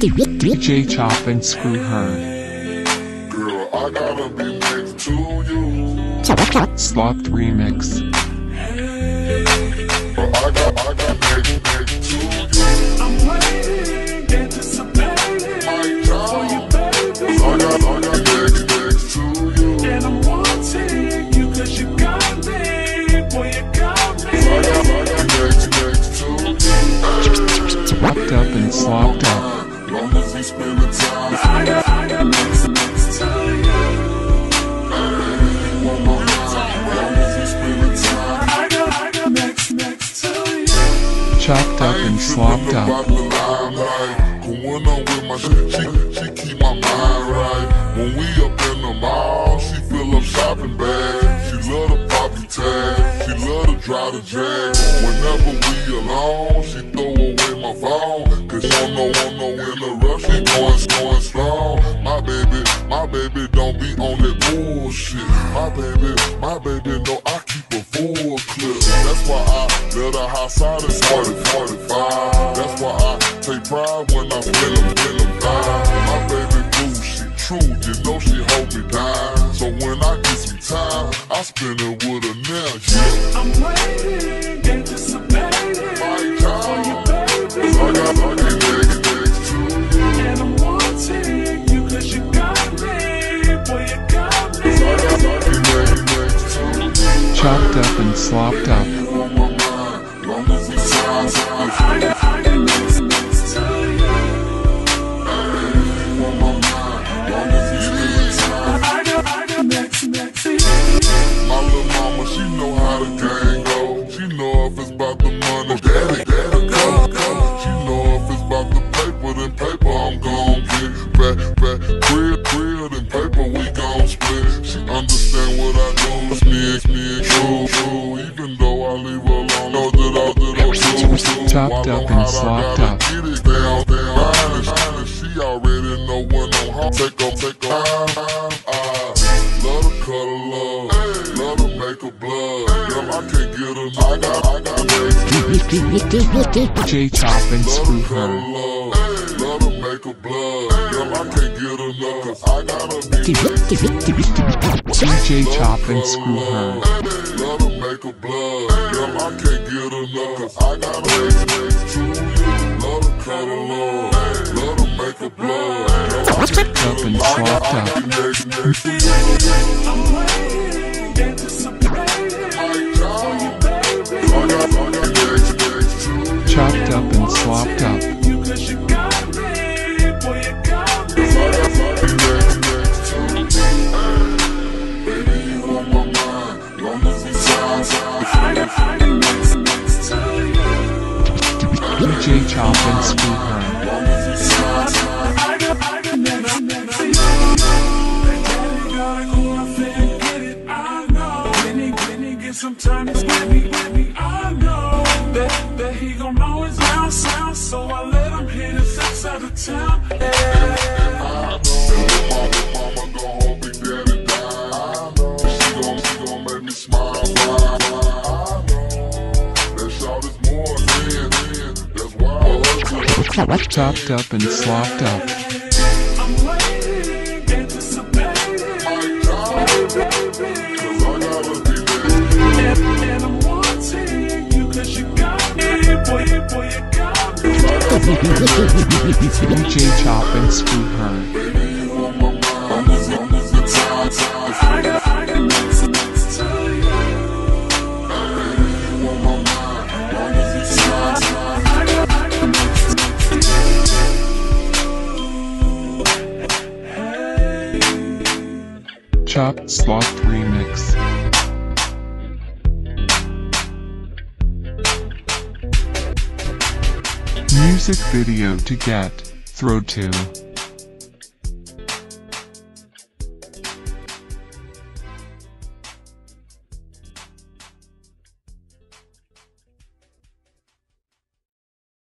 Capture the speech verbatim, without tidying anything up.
D J Chop and Screw Her. Girl, I gotta be next to you. ChopSlop remix. Girl, I got, I got next, next to you. I'm waiting, anticipating for you, baby. I got, I got next, next to you. And I'm wanting you 'cause you got me, boy, you got me. I got, I got next, next to you. Chopped up and slopped up. Long as we spend the time. I got, I got next, next to you. One more time. Long as we spend the time. I got, I got next, next to you. Chopped up and slopped up. About the limelight. 'Cause when I'm with my shit, she, she keep my mind right. When we up in the mall, she fill up shopping bags. She love to pop the tag. She love to drive the drag. Whenever we alone, she throw away my phone. 'Cause she don't know, don't know in the rush. She going, going strong. My baby, my baby don't be on that bullshit. My baby, my baby know I keep a full clip. That's why I let her outside at forty, forty-five. That's why I take pride when I feel them, feel them vibe. My baby blue, she true, you know she hold me down. So when I get some time, I spend it with her now, yeah. I'm waiting, anticipating for you, baby. I got, I got next, next to you. And I'm wanting you 'cause you got me, boy, you got me. I got, I got next, next to you. Chopped up and slopped up. On my mind, long as we time, time. I got, I got next, next to you. On my mind, long as we spend the time. I got, I got next, next to you. My little mama, she know how the game go. She know if it's about the money, daddy, daddy, go, go. She know if it's about the paper, then paper I'm gon' get. Back, back, crib, crib, and paper we gon' split. She understand what I do, it's me, it's me, and true, true. Even though I leave her alone, know that I did her true, true. Chopped up and slopped up. Get it down, down, honest, honest. She already know when I'm home. Take her, take her, I love to cuddle love, love to make her blood. Girl, I can't get enough. I got, I got next, D J Chop and Screw love, Her. love to make her blood. Girl, I can't get enough. 'Cause I gotta be D J Chop and Screw Her. love to make her blood. Girl, I can't get enough. 'Cause I gotta be next to you. Love to cuddle love, love to make her blood. Girl, I can't Chopped up and slopped up. I'm waiting, anticipating for you, baby. I got, I got next, next to you. Chopped up and slopped up. You 'cause you got me, boy, you got me. I got, I got next, next to you. Baby, you on my mind, long as we time, time. I got, I got next, next to you. D J Chop and Screw Her. Long as we time, time. I got, I got next, next to you. That daddy gotta go off and get it, I know. When he, when he gets some time to with me, with me, I know that, that he gon' always sound, sound. So I let him hit his six out of town. Yeah. I know that mama, mama gon' hold Big Daddy down. I know she gon', she gon' make me smile, smile, smile. I know that shout is more than, than. That's why I love you. Chopped up and slopped up. I'm waiting, anticipating for you, baby. 'Cause I gotta be there. And, and I'm wanting you 'cause you got me, boy, boy, you got me. D J Chop and Screw Her. Baby, you on my mind, long as, long as the time, time. I got, I got next, next to you. Baby, you on my mind, long as the time, time. I got, I got next, next to you. ChopSlop remix. Music video to get, throw to.